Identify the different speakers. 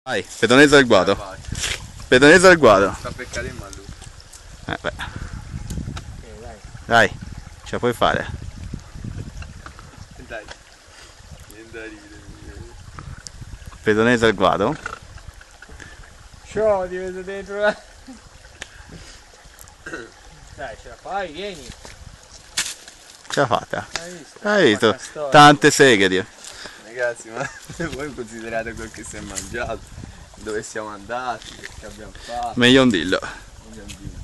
Speaker 1: Vai, pedonese del guado. Pedonese del guado.
Speaker 2: Sta peccando in malù.
Speaker 1: Beh. Dai, ce la puoi fare.
Speaker 2: Dai. Niente da ridere.
Speaker 1: Pedonese del guado.
Speaker 3: Ciao, ti vedo dentro la... Dai, ce la fai, vieni.
Speaker 1: Ce l'ha fatta.
Speaker 3: Hai visto?
Speaker 1: Hai visto?
Speaker 3: Quanta storia.
Speaker 1: Tante seghe, Dio.
Speaker 2: Ragazzi, ma voi considerate quel che si è mangiato, dove siamo andati, che abbiamo fatto.
Speaker 1: Meglio un dillo.
Speaker 2: Vogliamo dire.